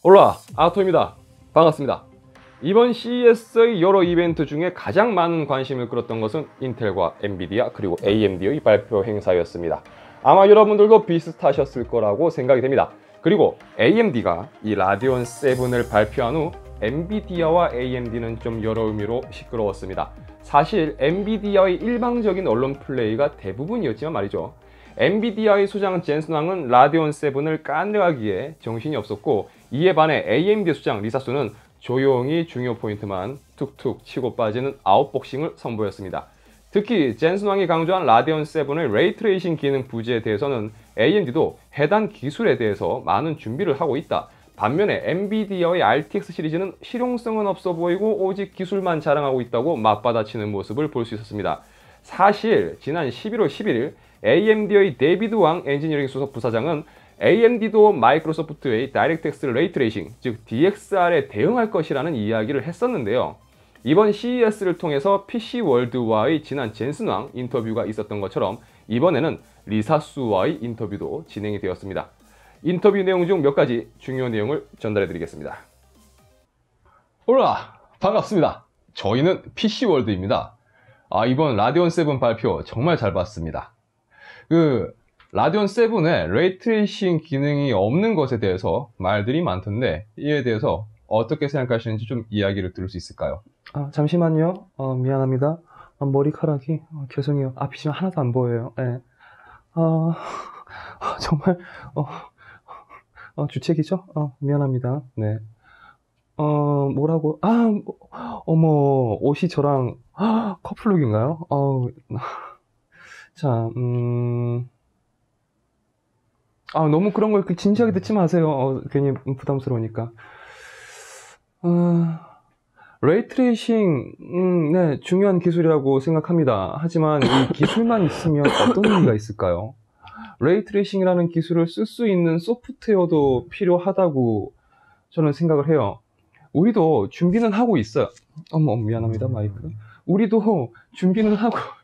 올라 아토입니다. 반갑습니다. 이번 CES의 여러 이벤트 중에 가장 많은 관심을 끌었던 것은 인텔과 엔비디아 그리고 AMD의 발표 행사였습니다. 아마 여러분들도 비슷하셨을 거라고 생각이 됩니다. 그리고 AMD가 이 라디온 7을 발표한 후 엔비디아와 AMD는 좀 여러 의미로 시끄러웠습니다. 사실 엔비디아의 일방적인 언론 플레이가 대부분이었지만 말이죠. 엔비디아의 수장 젠슨 황은 라디온 7을 깐려하기에 정신이 없었고, 이에 반해 AMD 수장 리사 수는 조용히 중요 포인트만 툭툭 치고 빠지는 아웃복싱을 선보였습니다. 특히 젠슨 황이 강조한 라디온 7의 레이트레이싱 기능 부재에 대해서는 AMD도 해당 기술에 대해서 많은 준비를 하고 있다. 반면에 엔비디아의 RTX 시리즈는 실용성은 없어 보이고 오직 기술만 자랑하고 있다고 맞받아치는 모습을 볼 수 있었습니다. 사실 지난 11월 11일 AMD의 데이비드 왕 엔지니어링 수석 부사장은 AMD도 마이크로소프트의 다이렉트X 레이트레이싱, 즉 DXR에 대응할 것이라는 이야기를 했었는데요. 이번 CES를 통해서 PC월드와의 지난 젠슨 왕 인터뷰가 있었던 것처럼 이번에는 리사 수와의 인터뷰도 진행이 되었습니다. 인터뷰 내용 중 몇 가지 중요한 내용을 전달해 드리겠습니다. 올라 반갑습니다. 저희는 PC월드입니다. 이번 라디온 7 발표 정말 잘 봤습니다. 라디온 7에 레이트레이싱 기능이 없는 것에 대해서 말들이 많던데, 이에 대해서 어떻게 생각하시는지 좀 이야기를 들을 수 있을까요? 잠시만요. 미안합니다. 머리카락이 죄송해요. 앞이 지금 하나도 안 보여요. 네. 정말 주책이죠? 미안합니다. 네. 뭐라고? 어머, 옷이 저랑 커플룩인가요? 자, 너무 그런 걸 이렇게 진지하게 듣지 마세요. 괜히 부담스러우니까. 레이트레이싱, 네, 중요한 기술이라고 생각합니다. 하지만 이 기술만 있으면 어떤 의미가 있을까요? 레이트레이싱이라는 기술을 쓸 수 있는 소프트웨어도 필요하다고 저는 생각을 해요. 우리도 준비는 하고 있어요. 미안합니다, 마이크. 우리도 준비는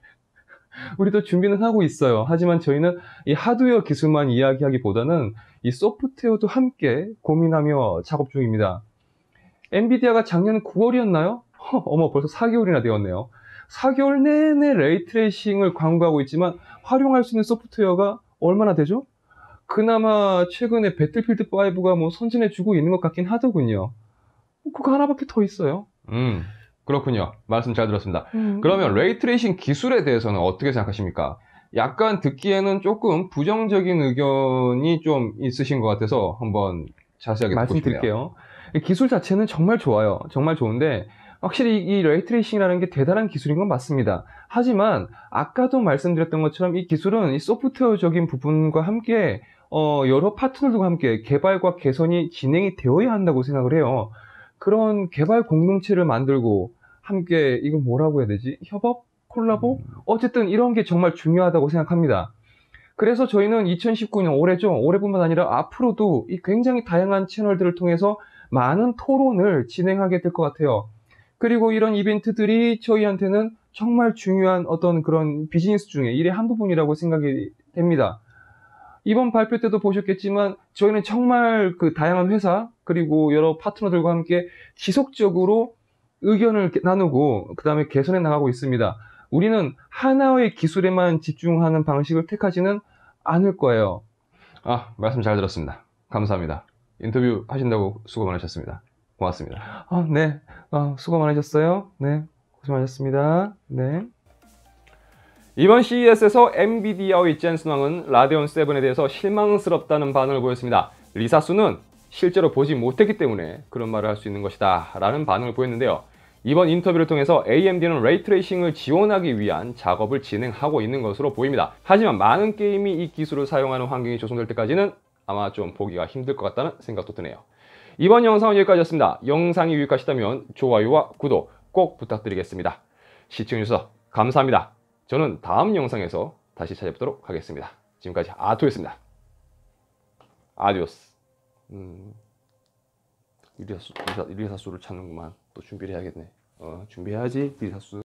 하고 있어요. 하지만 저희는 이 하드웨어 기술만 이야기하기보다는 이 소프트웨어도 함께 고민하며 작업 중입니다. 엔비디아가 작년 9월이었나요? 벌써 4개월이나 되었네요. 4개월 내내 레이트레이싱을 광고하고 있지만 활용할 수 있는 소프트웨어가 얼마나 되죠? 그나마 최근에 배틀필드5가 선진해주고 있는 것 같긴 하더군요. 그거 하나밖에 더 있어요. 그렇군요. 말씀 잘 들었습니다. 그러면 레이트레이싱 기술에 대해서는 어떻게 생각하십니까? 약간 듣기에는 조금 부정적인 의견이 좀 있으신 것 같아서 한번 자세하게 듣고 싶네요. 말씀드릴게요. 기술 자체는 정말 좋아요. 정말 좋은데 확실히 이 레이트레이싱이라는 게 대단한 기술인 건 맞습니다. 하지만 아까도 말씀드렸던 것처럼 이 기술은 이 소프트웨어적인 부분과 함께 여러 파트너들과 함께 개발과 개선이 진행이 되어야 한다고 생각을 해요. 그런 개발 공동체를 만들고 함께, 이걸 뭐라고 해야 되지? 협업? 콜라보? 어쨌든 이런 게 정말 중요하다고 생각합니다. 그래서 저희는 2019년 올해죠. 올해뿐만 아니라 앞으로도 이 굉장히 다양한 채널들을 통해서 많은 토론을 진행하게 될 것 같아요. 그리고 이런 이벤트들이 저희한테는 정말 중요한 어떤 그런 비즈니스 중에 일의 한 부분이라고 생각이 됩니다. 이번 발표 때도 보셨겠지만 저희는 정말 다양한 회사 그리고 여러 파트너들과 함께 지속적으로 의견을 나누고 그 다음에 개선해 나가고 있습니다. 우리는 하나의 기술에만 집중하는 방식을 택하지는 않을 거예요. 말씀 잘 들었습니다. 감사합니다. 인터뷰 하신다고 수고 많으셨습니다. 고맙습니다. 네. 수고 많으셨어요. 네. 고생 많으셨습니다. 네. 이번 CES에서 엔비디아의 젠슨 황은 라디온 7에 대해서 실망스럽다는 반응을 보였습니다. 리사 수는 실제로 보지 못했기 때문에 그런 말을 할 수 있는 것이다 라는 반응을 보였는데요. 이번 인터뷰를 통해서 AMD는 레이트레이싱을 지원하기 위한 작업을 진행하고 있는 것으로 보입니다. 하지만 많은 게임이 이 기술을 사용하는 환경이 조성될 때까지는 아마 좀 보기가 힘들 것 같다는 생각도 드네요. 이번 영상은 여기까지였습니다. 영상이 유익하시다면 좋아요와 구독 꼭 부탁드리겠습니다. 시청해주셔서 감사합니다. 저는 다음 영상에서 다시 찾아뵙도록 하겠습니다. 지금까지 아토였습니다. 아디오스. 리사수를 찾는구만. 또 준비를 해야겠네. 준비해야지, 리사수.